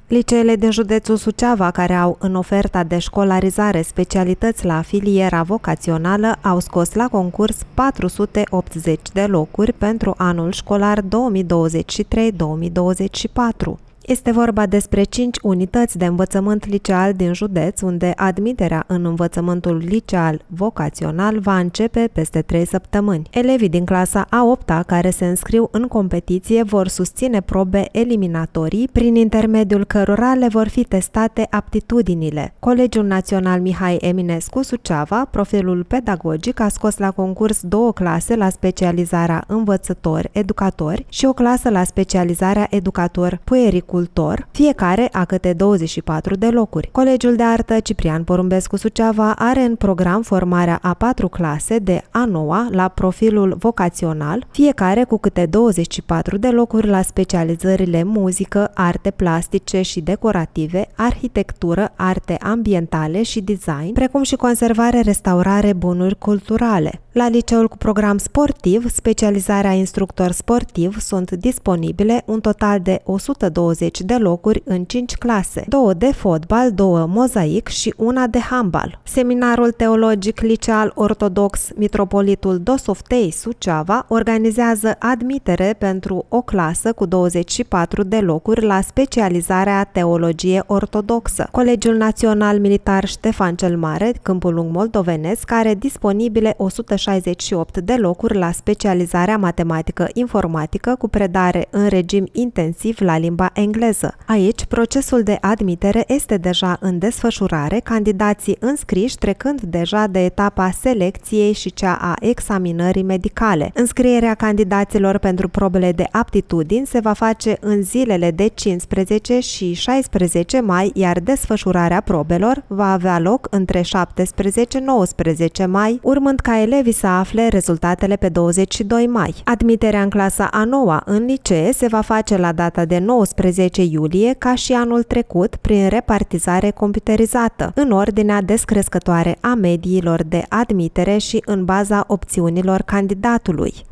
Liceele din județul Suceava, care au în oferta de școlarizare specialități la filiera vocațională, au scos la concurs 480 de locuri pentru anul școlar 2023-2024. Este vorba despre 5 unități de învățământ liceal din județ, unde admiterea în învățământul liceal vocațional va începe peste 3 săptămâni. Elevii din clasa a 8-a care se înscriu în competiție vor susține probe eliminatorii, prin intermediul cărora le vor fi testate aptitudinile. Colegiul Național Mihai Eminescu Suceava, profilul pedagogic, a scos la concurs 2 clase la specializarea învățători-educatori și o clasă la specializarea educator-puericultor, fiecare a câte 24 de locuri. Colegiul de Artă Ciprian Porumbescu Suceava are în program formarea a 4 clase de a 9-a la profilul vocațional, fiecare cu câte 24 de locuri la specializările muzică, arte plastice și decorative, arhitectură, arte ambientale și design, precum și conservare, restaurare, bunuri culturale. La liceul cu program sportiv, specializarea instructor sportiv, sunt disponibile un total de 120 de locuri în 5 clase, 2 de fotbal, 2 mozaic și 1 de handbal. Seminarul teologic liceal ortodox Mitropolitul Dosoftei Suceava organizează admitere pentru o clasă cu 24 de locuri la specializarea teologie ortodoxă. Colegiul Național Militar Ștefan cel Mare, Câmpul Lung Moldovenesc, are disponibile 168 de locuri la specializarea matematică-informatică cu predare în regim intensiv la limba engleză. Aici, procesul de admitere este deja în desfășurare, candidații înscriși trecând deja de etapa selecției și cea a examinării medicale. Înscrierea candidaților pentru probele de aptitudini se va face în zilele de 15 și 16 mai, iar desfășurarea probelor va avea loc între 17-19 mai, urmând ca elevii să afle rezultatele pe 22 mai. Admiterea în clasa a 9-a în licee se va face la data de 19 iulie, ca și anul trecut, prin repartizare computerizată, în ordinea descrescătoare a mediilor de admitere și în baza opțiunilor candidatului.